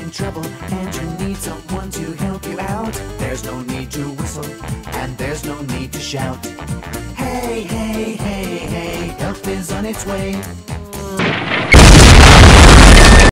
in trouble and you need someone to help you out, there's no need to whistle and there's no need to shout. Hey, hey, hey, hey, help is on its way.